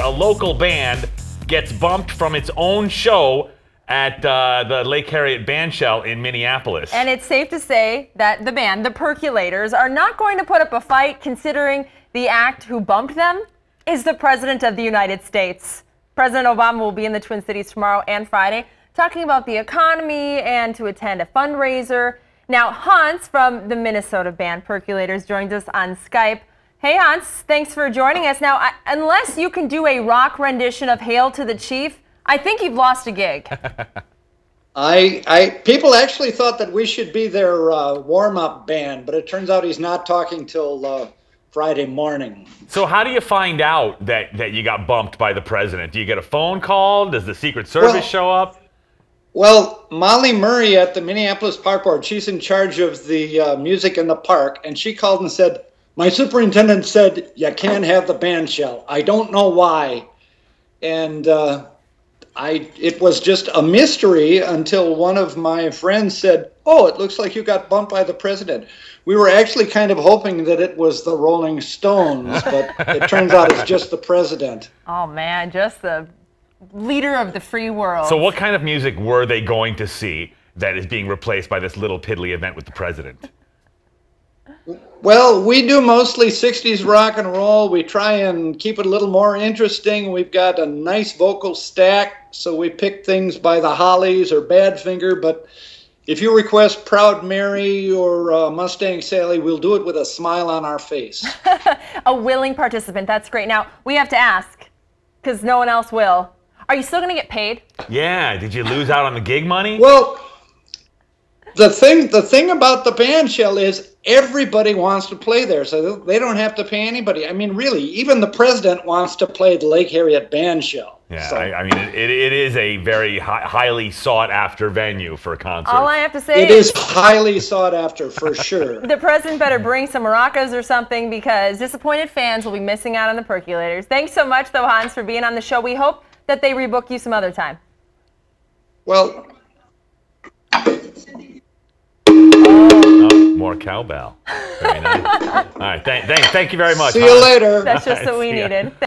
a local band gets bumped from its own show at the Lake Harriet Bandshell in Minneapolis. And it's safe to say that the band, the Percolators, are not going to put up a fight, considering the act who bumped them is the President of the United States. President Obama will be in the Twin Cities tomorrow and Friday, talking about the economy and to attend a fundraiser. Now, Hans from the Minnesota band Percolators joins us on Skype. Hey, Hans, thanks for joining us. Now, unless you can do a rock rendition of Hail to the Chief, I think you've lost a gig. People actually thought that we should be their warm-up band, but it turns out he's not talking till Friday morning. So how do you find out that you got bumped by the president? Do you get a phone call? Does the Secret Service show up? Well, Molly Murray at the Minneapolis Park Board, she's in charge of the music in the park, and she called and said, "My superintendent said you can't have the band shell. I don't know why." And it was just a mystery until one of my friends said, "Oh, it looks like you got bumped by the president." We were actually kind of hoping that it was the Rolling Stones, but it turns out it's just the president. Oh, man, just the leader of the free world. So what kind of music were they going to see that is being replaced by this little piddly event with the president? Well, we do mostly 60s rock and roll. We try and keep it a little more interesting. We've got a nice vocal stack, so we pick things by the Hollies or Badfinger, but if you request Proud Mary or Mustang Sally, we'll do it with a smile on our face. A willing participant. That's great. Now, we have to ask, because no one else will. Are you still going to get paid? Yeah. Did you lose out on the gig money? Well, the thing about the bandshell is everybody wants to play there, so they don't have to pay anybody. I mean, really, even the president wants to play the Lake Harriet Bandshell. Yeah, so. I mean, it is a very highly sought-after venue for concerts. All I have to say is highly sought after, for sure. The president better bring some maracas or something, because disappointed fans will be missing out on the Percolators. Thanks so much, though, Hans, for being on the show. We hope that they rebook you some other time. Well... Oh, more cowbell. Very nice. All right, thank you very much. See you later. That's just what we needed.